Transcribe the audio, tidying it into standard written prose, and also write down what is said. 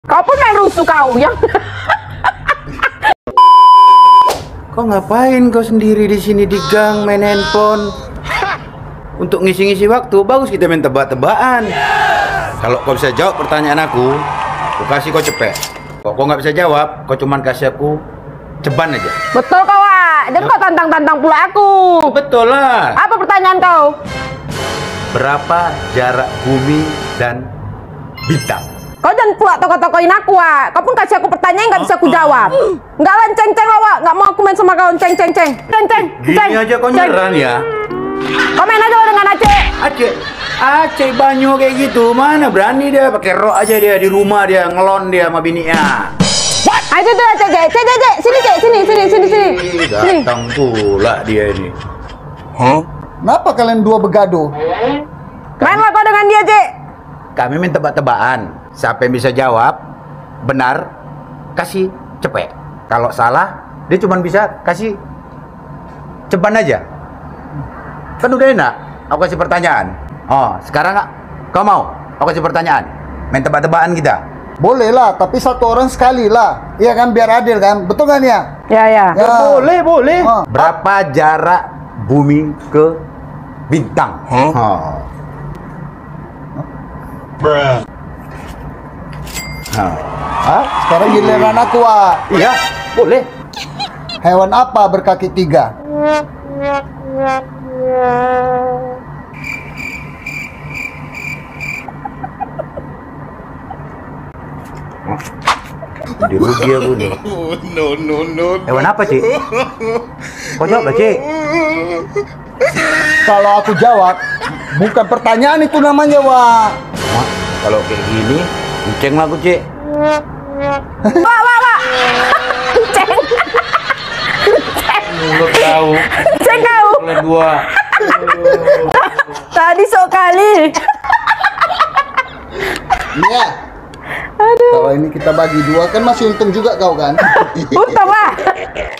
Kau pun main rusuh kau yang. Kau ngapain kau sendiri di sini di gang main handphone? Untuk ngisi-ngisi waktu bagus kita main tebak-tebakan. Kalau kau bisa jawab pertanyaan aku kasih kau cepet. Kalau kau nggak bisa jawab, kau cuman kasih aku ceban aja. Betul kau, Wak. Jadi kau tantang-tantang pula aku. Betul lah. Apa pertanyaan kau? Berapa jarak bumi dan bintang? Kau jangan pula toko-tokoin aku, Wak. Kau pun kasih aku pertanyaan nggak bisa aku jawab. Nggak lah, ceng-ceng lah, Wak. Nggak mau aku main sama kau, ceng-ceng-ceng. Ceng-ceng. Gini aja kau nyerang ya. Kau main aja dengan Aceh. Aceh banyu kayak gitu, mana berani dia pakai rok aja dia di rumah dia ngelon dia sama bininya. Ayo tuh, Cek. Sini, Cek. Sini. Datang pula dia ini. Kenapa kalian dua begaduh? Mainlah kau dengan dia, Cek. Kami main tebak-tebakan. Siapa yang bisa jawab benar kasih cepet. Kalau salah dia cuma bisa kasih ceban aja. Kan udah enak. Aku kasih pertanyaan. Oh, sekarang kau mau? Aku kasih pertanyaan. Main tebak-tebakan kita. Boleh lah, tapi satu orang sekali lah. Iya kan, biar adil kan? Betul kan ya? Ya. Ya. Boleh. Berapa jarak bumi ke bintang? Sekarang giliran aku, Wak. Iya, boleh. Hewan apa berkaki 3? Jadi rugi aku nih. No. Hewan apa, Cik? Kau jawab lah, Cik. Kalau aku jawab, bukan pertanyaan itu namanya, Wak. Wah, kalau kayak gini, kucing lah aku, Cik. Wak. Ceng. Mulut tahu. Ceng kau. Oleh dua. Tadi sok kali. Iya. Kalau ini kita bagi dua kan masih untung juga kau kan? Untung, Wak.